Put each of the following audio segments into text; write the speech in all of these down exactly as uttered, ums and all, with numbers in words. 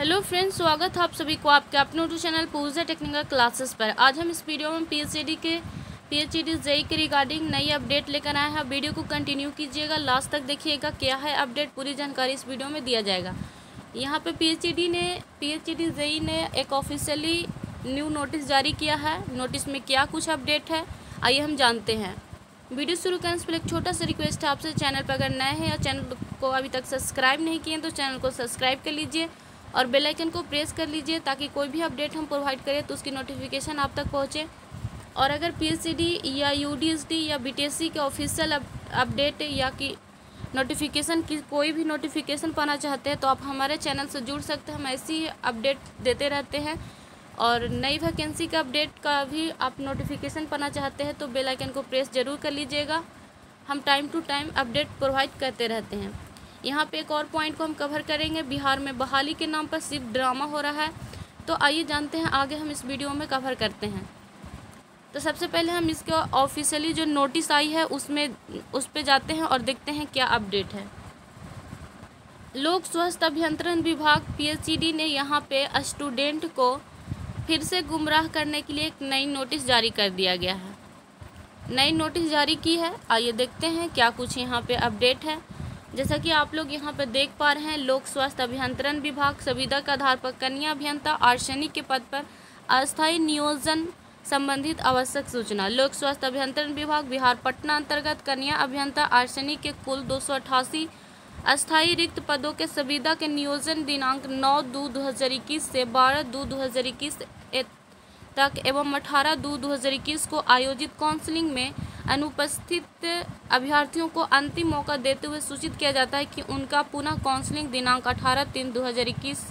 Hello friends, स्वागत है आप सभी को आपके अपने YouTube channel Pooja technical classes पर। आज हम इस वीडियो में पीएचडी के पीएचडी जेई के रिगार्डिंग नई अपडेट लेकर आए हैं। वीडियो को कंटिन्यू कीजिएगा, लास्ट तक देखिएगा क्या है अपडेट, पूरी जानकारी इस वीडियो में दिया जाएगा। यहाँ पे पीएचडी ने पीएचडी जेई ने एक ऑफिशियली न्यू नोटिस जारी किया है। नोटिस में क्या कुछ अपडेट है आइए हम जानते हैं। वीडियो शुरू करने से पहले एक छोटा सा रिक्वेस्ट है आपसे, चैनल पर अगर नए हैं या चैनल को अभी तक सब्सक्राइब नहीं किए तो चैनल को सब्सक्राइब कर लीजिए और बेल आइकन को प्रेस कर लीजिए ताकि कोई भी अपडेट हम प्रोवाइड करें तो उसकी नोटिफिकेशन आप तक पहुंचे। और अगर पीएचडी या यूडीएसडी या बीटीएससी के ऑफिशियल अपडेट या कि नोटिफिकेशन की कोई भी नोटिफिकेशन पाना चाहते हैं तो आप हमारे चैनल से जुड़ सकते हैं। हम ऐसी अपडेट देते रहते हैं और नई वैकेंसी का अपडेट का भी आप नोटिफिकेशन पाना चाहते हैं तो बेल आइकन को प्रेस ज़रूर कर लीजिएगा। हम time to time update provide करते रहते हैं। यहाँ पे एक और पॉइंट को हम कवर करेंगे। बिहार में बहाली के नाम पर सिर्फ ड्रामा हो रहा है, तो आइए जानते हैं आगे हम इस वीडियो में कवर करते हैं। तो सबसे पहले हम इसके ऑफिशियली जो नोटिस आई है उसमें उस पर जाते हैं और देखते हैं क्या अपडेट है। लोक स्वास्थ्य अभियंत्रण विभाग पीएचडी ने यहाँ पे स्टूडेंट को फिर से गुमराह करने के लिए एक नई नोटिस जारी कर दिया गया है। नई नोटिस जारी की है, आइए देखते हैं क्या कुछ यहाँ पे अपडेट है। जैसा कि आप लोग यहाँ पर देख पा रहे हैं, लोक स्वास्थ्य अभियंत्रण विभाग संविदा के आधार पर कन्या अभियंता आर्सेनिक के पद पर अस्थायी नियोजन संबंधित आवश्यक सूचना। लोक स्वास्थ्य अभियंत्रण विभाग बिहार पटना अंतर्गत कन्या अभियंता आर्सेनिक के कुल दो सौ अट्ठासी अस्थायी रिक्त पदों के संविदा के नियोजन दिनांक नौ दो दो हज़ार इक्कीस से बारह दो दो हज़ार इक्कीस तक एवं अठारह दो दो हज़ार इक्कीस को आयोजित काउंसलिंग में अनुपस्थित अभ्यर्थियों को अंतिम मौका देते हुए सूचित किया जाता है कि उनका पुनः काउंसलिंग दिनांक अठारह तीन दो हज़ार इक्कीस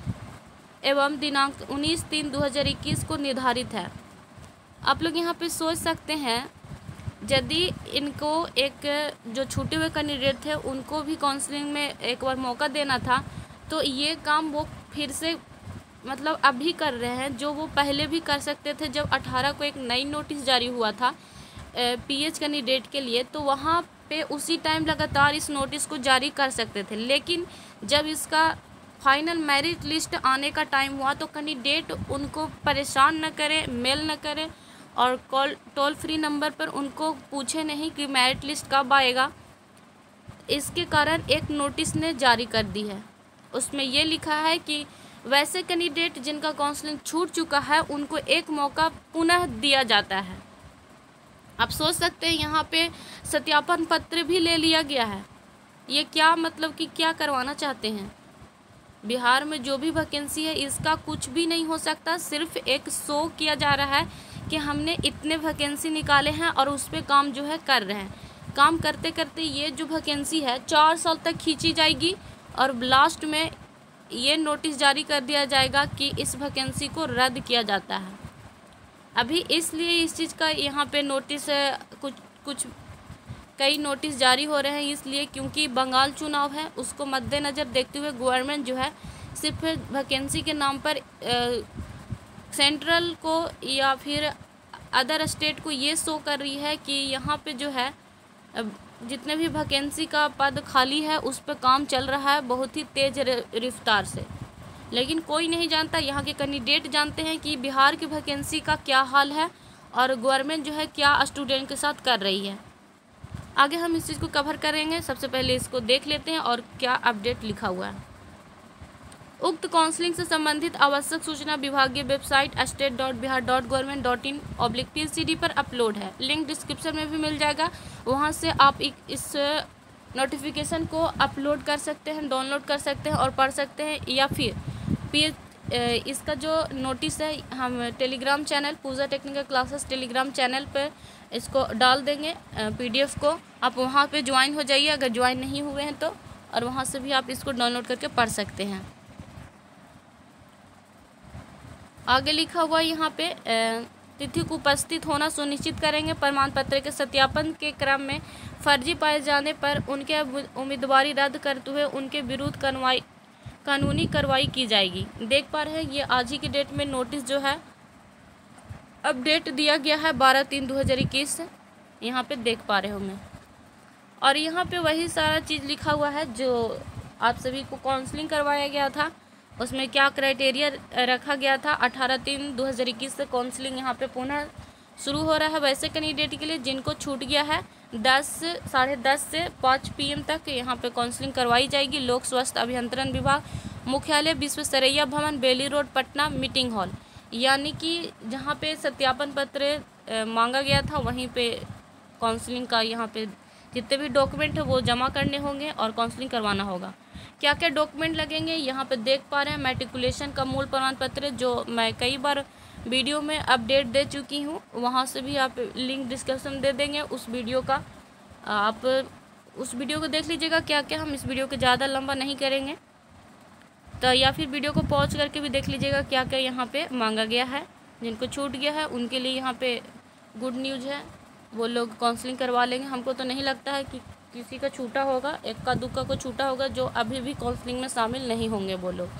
एवं दिनांक उन्नीस तीन दो हज़ार इक्कीस को निर्धारित है। आप लोग यहाँ पे सोच सकते हैं, यदि इनको एक जो छूटे हुए कैंडिडेट थे उनको भी काउंसलिंग में एक बार मौका देना था तो ये काम वो फिर से मतलब अभी कर रहे हैं जो वो पहले भी कर सकते थे। जब अठारह को एक नई नोटिस जारी हुआ था पीएच कैंडिडेट के लिए तो वहाँ पे उसी टाइम लगातार इस नोटिस को जारी कर सकते थे, लेकिन जब इसका फाइनल मेरिट लिस्ट आने का टाइम हुआ तो कैंडिडेट उनको परेशान न करे, मेल न करे और कॉल टोल फ्री नंबर पर उनको पूछे नहीं कि मेरिट लिस्ट कब आएगा। इसके कारण एक नोटिस ने जारी कर दी है। उसमें ये लिखा है कि वैसे कैंडिडेट जिनका काउंसलिंग छूट चुका है उनको एक मौका पुनः दिया जाता है। आप सोच सकते हैं यहाँ पे सत्यापन पत्र भी ले लिया गया है। ये क्या मतलब कि क्या करवाना चाहते हैं? बिहार में जो भी वैकेंसी है इसका कुछ भी नहीं हो सकता, सिर्फ एक शो किया जा रहा है कि हमने इतने वैकेंसी निकाले हैं और उस पर काम जो है कर रहे हैं। काम करते करते ये जो वैकेंसी है चार साल तक खींची जाएगी और लास्ट में ये नोटिस जारी कर दिया जाएगा कि इस वैकेंसी को रद्द किया जाता है। अभी इसलिए इस चीज़ का यहाँ पे नोटिस कुछ कुछ कई नोटिस जारी हो रहे हैं, इसलिए क्योंकि बंगाल चुनाव है उसको मद्देनज़र देखते हुए गवर्नमेंट जो है सिर्फ वैकेंसी के नाम पर आ, सेंट्रल को या फिर अदर स्टेट को ये शो कर रही है कि यहाँ पे जो है जितने भी वैकेंसी का पद खाली है उस पर काम चल रहा है बहुत ही तेज़ रफ्तार से। लेकिन कोई नहीं जानता, यहाँ के कैंडिडेट जानते हैं कि बिहार की वैकेंसी का क्या हाल है और गवर्नमेंट जो है क्या स्टूडेंट के साथ कर रही है। आगे हम इस चीज़ को कवर करेंगे। सबसे पहले इसको देख लेते हैं और क्या अपडेट लिखा हुआ है। उक्त काउंसलिंग से संबंधित आवश्यक सूचना विभागीय website state dot Bihar dot government dot in oblique P C D पर अपलोड है। लिंक डिस्क्रिप्शन में भी मिल जाएगा, वहाँ से आप इस नोटिफिकेशन को अपलोड कर सकते हैं, डाउनलोड कर सकते हैं और पढ़ सकते हैं। या फिर पी इसका जो नोटिस है हम Telegram channel Pooja technical classes Telegram channel पर इसको डाल देंगे पीडीएफ को, आप वहाँ पे ज्वाइन हो जाइए अगर ज्वाइन नहीं हुए हैं तो, और वहाँ से भी आप इसको डाउनलोड करके पढ़ सकते हैं। आगे लिखा हुआ यहाँ पे तिथि को उपस्थित होना सुनिश्चित करेंगे। प्रमाण पत्र के सत्यापन के क्रम में फर्जी पाए जाने पर उनके उम्मीदवारी रद्द करते हुए उनके विरुद्ध कार्रवाई कानूनी कार्रवाई की जाएगी। देख पा रहे हैं ये आज ही की डेट में नोटिस जो है अपडेट दिया गया है बारह तीन दो हज़ार इक्कीस से, यहाँ पे देख पा रहे होंगे। और यहाँ पे वही सारा चीज़ लिखा हुआ है जो आप सभी को काउंसलिंग करवाया गया था उसमें क्या क्राइटेरिया रखा गया था। अठारह तीन दो हज़ार इक्कीस से काउंसलिंग यहाँ पे पुनः शुरू हो रहा है वैसे कैंडिडेट के लिए जिनको छूट गया है। दस साढ़े दस से पाँच पीएम तक यहाँ पे काउंसलिंग करवाई जाएगी। लोक स्वास्थ्य अभियंत्रण विभाग, मुख्यालय Visvesvaraya Bhawan, Bailey road, Patna, meeting hall. यानी कि जहाँ पे सत्यापन पत्र मांगा गया था वहीं पे काउंसलिंग का यहाँ पे जितने भी डॉक्यूमेंट है वो जमा करने होंगे और काउंसलिंग करवाना होगा। क्या क्या डॉक्यूमेंट लगेंगे यहाँ पे देख पा रहे हैं। मैट्रिकुलेशन का मूल प्रमाण पत्र जो मैं कई बार वीडियो में अपडेट दे चुकी हूँ, वहाँ से भी आप लिंक डिस्क्रिप्शन दे देंगे उस वीडियो का, आप उस वीडियो को देख लीजिएगा क्या क्या। हम इस वीडियो को ज़्यादा लंबा नहीं करेंगे तो, या फिर वीडियो को पॉज करके भी देख लीजिएगा क्या क्या यहाँ पे मांगा गया है। जिनको छूट गया है उनके लिए यहाँ पे गुड न्यूज़ है, वो लोग काउंसलिंग करवा लेंगे। हमको तो नहीं लगता है कि किसी का छूटा होगा, इक्का दुक्का को छूटा होगा जो अभी भी काउंसलिंग में शामिल नहीं होंगे वो लोग।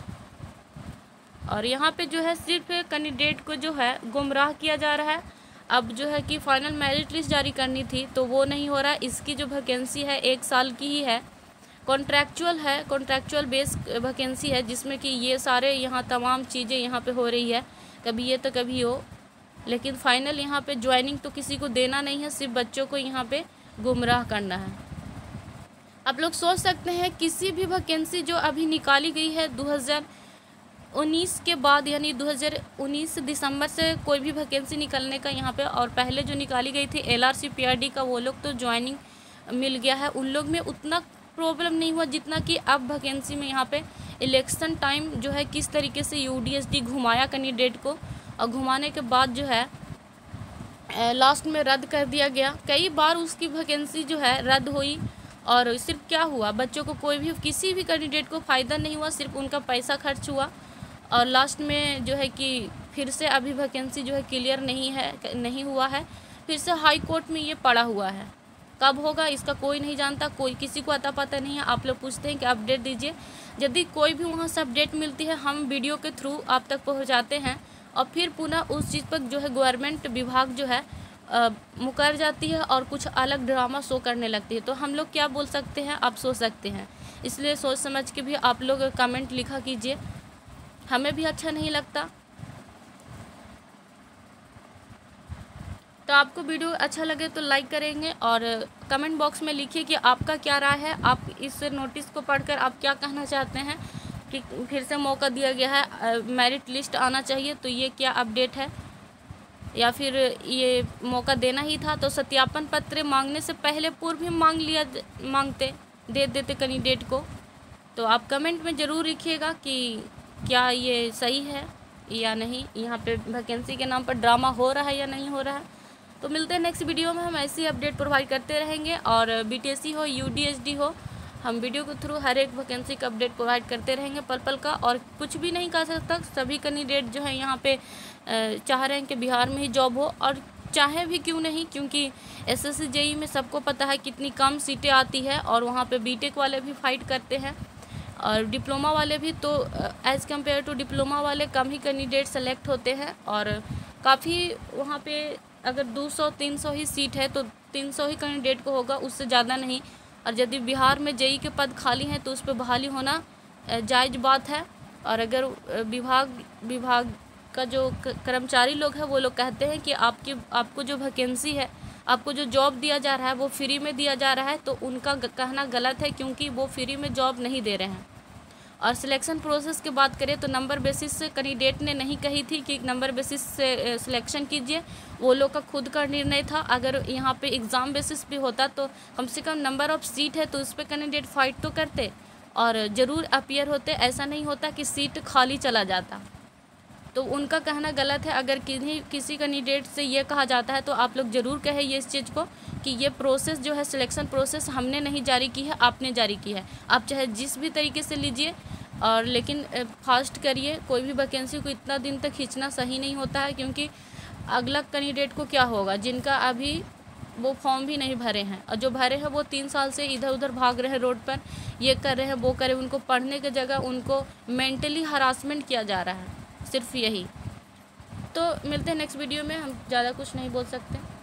और यहाँ पे जो है सिर्फ कैंडिडेट को जो है गुमराह किया जा रहा है। अब जो है कि फाइनल मेरिट लिस्ट जारी करनी थी तो वो नहीं हो रहा है। इसकी जो वैकेंसी है एक साल की ही है, कॉन्ट्रैक्चुअल है, कॉन्ट्रैक्चुअल बेस वैकेंसी है जिसमें कि ये सारे यहाँ तमाम चीज़ें यहाँ पे हो रही है, कभी ये तो कभी हो। लेकिन फाइनल यहाँ पे ज्वाइनिंग तो किसी को देना नहीं है, सिर्फ बच्चों को यहाँ पे गुमराह करना है। आप लोग सोच सकते हैं किसी भी वैकेंसी जो अभी निकाली गई है दो हज़ार उन्नीस के बाद, यानी दो हज़ार उन्नीस दिसंबर से कोई भी वैकेंसी निकलने का यहाँ पे, और पहले जो निकाली गई थी एलआरसी पीआरडी का वो लोग तो ज्वाइनिंग मिल गया है, उन लोग में उतना प्रॉब्लम नहीं हुआ जितना कि अब वैकेंसी में यहाँ पे इलेक्शन टाइम जो है किस तरीके से यूडीएसडी घुमाया कैंडिडेट को, और घुमाने के बाद जो है लास्ट में रद्द कर दिया गया। कई बार उसकी वैकेंसी जो है रद्द हुई और सिर्फ क्या हुआ, बच्चों को कोई भी किसी भी कैंडिडेट को फ़ायदा नहीं हुआ, सिर्फ उनका पैसा खर्च हुआ। और लास्ट में जो है कि फिर से अभी वैकेंसी जो है क्लियर नहीं है, नहीं हुआ है, फिर से हाई कोर्ट में ये पड़ा हुआ है। कब होगा इसका कोई नहीं जानता, कोई किसी को अता पता नहीं है। आप लोग पूछते हैं कि अपडेट दीजिए, यदि कोई भी वहाँ से अपडेट मिलती है हम वीडियो के थ्रू आप तक पहुँचाते हैं और फिर पुनः उस चीज़ पर जो है गवर्नमेंट विभाग जो है आ, मुकर जाती है और कुछ अलग ड्रामा शो करने लगती है। तो हम लोग क्या बोल सकते हैं, आप सोच सकते हैं। इसलिए सोच समझ के भी आप लोग कमेंट लिखा कीजिए, हमें भी अच्छा नहीं लगता। तो आपको वीडियो अच्छा लगे तो लाइक करेंगे और कमेंट बॉक्स में लिखिए कि आपका क्या राय है, आप इस नोटिस को पढ़कर आप क्या कहना चाहते हैं कि फिर से मौका दिया गया है, मेरिट लिस्ट आना चाहिए, तो ये क्या अपडेट है, या फिर ये मौका देना ही था। तो सत्यापन पत्र मांगने से पहले पूर्व ही मांग लिया मांगते दे देते कैंडिडेट को। तो आप कमेंट में ज़रूर लिखिएगा कि क्या ये सही है या नहीं, यहाँ पे वैकेंसी के नाम पर ड्रामा हो रहा है या नहीं हो रहा है। तो मिलते हैं नेक्स्ट वीडियो में, हम ऐसी अपडेट प्रोवाइड करते रहेंगे और बीटीएससी हो यूडीएसडी हो, हम वीडियो के थ्रू हर एक वैकेंसी का अपडेट प्रोवाइड करते रहेंगे पल पल का। और कुछ भी नहीं कर सकता, सभी कैंडिडेट जो है यहाँ पे चाह रहे हैं कि बिहार में ही जॉब हो, और चाहे भी क्यों नहीं, क्योंकि एसएससी जेई में सबको पता है कितनी कम सीटें आती है और वहाँ पे बीटेक वाले भी फाइट करते हैं और डिप्लोमा वाले भी। तो एज़ कम्पेयर टू डिप्लोमा वाले कम ही कैंडिडेट सेलेक्ट होते हैं और काफ़ी वहाँ पे अगर दो सौ तीन सौ ही सीट है तो तीन सौ ही कैंडिडेट को होगा, उससे ज़्यादा नहीं। और यदि बिहार में जेई के पद खाली हैं तो उस पर बहाली होना जायज़ बात है। और अगर विभाग विभाग का जो कर्मचारी लोग हैं वो लोग कहते हैं कि आपकी आपको जो वैकेंसी है, आपको जो जॉब दिया जा रहा है वो फ्री में दिया जा रहा है, तो उनका कहना गलत है, क्योंकि वो फ्री में जॉब नहीं दे रहे हैं। और सिलेक्शन प्रोसेस की बात करें तो नंबर बेसिस से कैंडिडेट ने नहीं कही थी कि नंबर बेसिस से सिलेक्शन कीजिए, वो लोग का खुद का निर्णय था। अगर यहाँ पे एग्ज़ाम बेसिस भी होता तो कम से कम नंबर ऑफ़ सीट है तो उस पर कैंडिडेट फाइट तो करते और ज़रूर अपीयर होते। ऐसा नहीं होता कि सीट खाली चला जाता। तो उनका कहना गलत है। अगर किसी किसी कैंडिडेट से ये कहा जाता है तो आप लोग ज़रूर कहें ये इस चीज़ को कि ये प्रोसेस जो है सिलेक्शन प्रोसेस हमने नहीं जारी की है, आपने जारी की है। आप चाहे जिस भी तरीके से लीजिए और लेकिन फास्ट करिए। कोई भी वैकेंसी को इतना दिन तक खींचना सही नहीं होता है, क्योंकि अगला कैंडिडेट को क्या होगा जिनका अभी वो फॉर्म भी नहीं भरे हैं, और जो भरे हैं वो तीन साल से इधर उधर भाग रहे हैं रोड पर, ये कर रहे हैं वो कर रहे हैं। उनको पढ़ने की जगह उनको मेंटली हरासमेंट किया जा रहा है, सिर्फ यही। तो मिलते हैं नेक्स्ट वीडियो में, हम ज़्यादा कुछ नहीं बोल सकते।